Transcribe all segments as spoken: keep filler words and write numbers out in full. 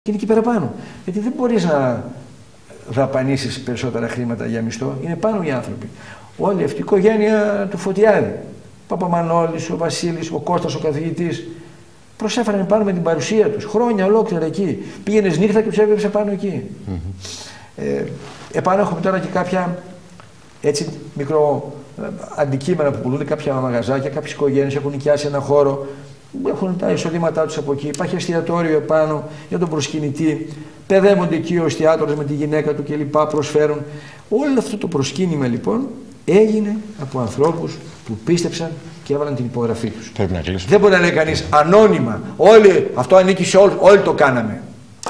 Και είναι εκεί πέρα πάνω. Γιατί δεν μπορείς να δαπανίσεις περισσότερα χρήματα για μισθό. Είναι πάνω οι άνθρωποι. Όλη αυτή η οικογένεια του Φωτιάδη. Ο Παπαμανόλης, ο Βασίλης, ο Κώστας, ο καθηγητής. Προσέφεραν πάνω με την παρουσία τους. Χρόνια ολόκληρα εκεί. Πήγαινες νύχτα και τους έβλεπες επάνω εκεί. Mm-hmm. ε, επάνω έχουμε τώρα και κάποια έτσι μικρό αντικείμενα που πουλούνται, κάποια μαγαζάκια, κάποιες οικογένειες έχουν νοικιάσει ένα χώρο. Έχουν τα εισοδήματά τους από εκεί. Υπάρχει εστιατόριο επάνω για τον προσκυνητή. Παιδεύονται εκεί ο εστιατόρος με τη γυναίκα του κλπ. Προσφέρουν. Όλο αυτό το προσκύνημα λοιπόν έγινε από ανθρώπους που πίστεψαν και έβαλαν την υπογραφή τους. Πρέπει να κλείσουμε. Δεν μπορεί να λέει κανείς ανώνυμα. Όλοι, αυτό ανήκει σε όλους. Όλοι το κάναμε.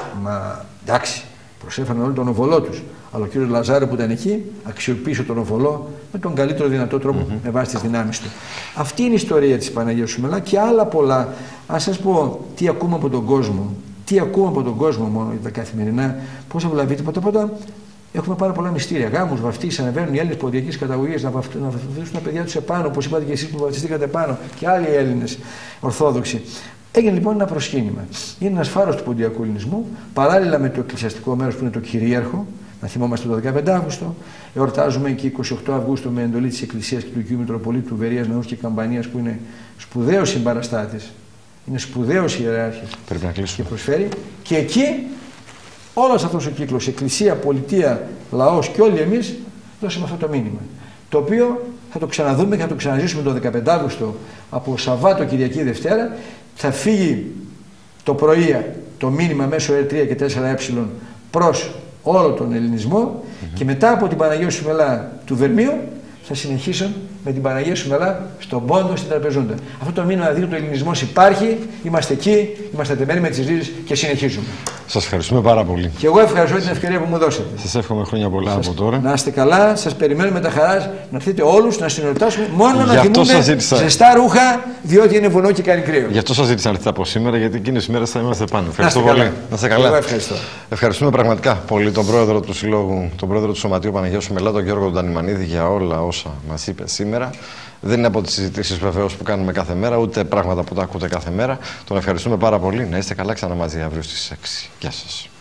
Μα εντάξει, προσέφεραν όλοι τον οβολό τους. Αλλά ο κύριος Λαζάρου που ήταν εκεί αξιοποίησε τον οβολό με τον καλύτερο δυνατό τρόπο mm-hmm. με βάση τις δυνάμεις του. Αυτή είναι η ιστορία της Παναγίας Σουμελά και άλλα πολλά. Ας σας πω τι ακούμε από τον κόσμο. Τι ακούμε από τον κόσμο μόνο τα καθημερινά. Πώς αυλαβείτε. Πρώτα πρώτα έχουμε πάρα πολλά μυστήρια. Γάμους, βαφτίσεις, ανεβαίνουν οι Έλληνες ποντιακής καταγωγής να βαφτίσουν τα παιδιά τους επάνω, όπως είπατε και εσείς που βαφτιστήκατε επάνω και άλλοι Έλληνες Ορθόδοξοι. Έγινε λοιπόν ένα προσκύνημα. Είναι ένας φάρος του ποντιακού ελληνισμού, παράλληλα με το εκκλησιαστικό μέρος που είναι το κυρίαρχο. Να θυμόμαστε το δεκαπέντε Αύγουστο. Εορτάζουμε και εικοστή ογδόη Αυγούστου με εντολή της Εκκλησίας και του Οικείου Μητροπολίτου Βερίας Ναούς και Καμπανίας που είναι σπουδαίος συμπαραστάτης. Είναι σπουδαίος ιεράρχης. Πρέπει να κλείσουμε. Και προσφέρει. Και εκεί όλος αυτός ο κύκλος, Εκκλησία, Πολιτεία, Λαός και όλοι εμείς δώσαμε αυτό το μήνυμα. Το οποίο θα το ξαναδούμε και θα το ξαναζήσουμε το δεκαπέντε Αύγουστο από Σαββάτο, Κυριακή, Δευτέρα. Θα φύγει το πρωί το μήνυμα μέσω ερ τρία και τέσσερα ε προς όλο τον ελληνισμό mm-hmm. και μετά από την Παναγία Σουμελά του Βερμίου θα συνεχίσουν με την Παναγία Σουμελά στον Πόντο, στην Τραπεζούντα. Αυτό το μήνυμα δείχνει ότι ο ελληνισμός υπάρχει, είμαστε εκεί, είμαστε τεμένοι με τις ρίζες και συνεχίζουμε. Σας ευχαριστούμε πάρα πολύ. Και εγώ ευχαριστώ την ευκαιρία που μου δώσατε. Σας εύχομαι χρόνια πολλά σας, από τώρα. Να είστε καλά, σας περιμένουμε με τα χαράς να έρθετε όλους να συνορτάσουμε. Μόνο Γι' να θυμούμε ζητήσα... ζεστά ρούχα, διότι είναι βουνό και κάνει κρύο. Γι' αυτό σας ζήτησα να έρθετε από σήμερα, γιατί εκείνες τις μέρες θα είμαστε πάνω. Ευχαριστώ να πολύ. Καλά. Να είστε καλά. Εγώ ευχαριστώ. Ευχαριστούμε πραγματικά πολύ τον πρόεδρο του Συλλόγου, τον πρόεδρο του Σωματείου Παναγία Σουμελά, τον Γιώργο Ντανιμανίδη, για όλα όσα μας είπε σήμερα. Δεν είναι από τις συζητήσεις βεβαίως που κάνουμε κάθε μέρα, ούτε πράγματα που τα ακούτε κάθε μέρα. Τον ευχαριστούμε πάρα πολύ. Να είστε καλά, ξανά μαζί αύριο στις έξι. Γεια σας.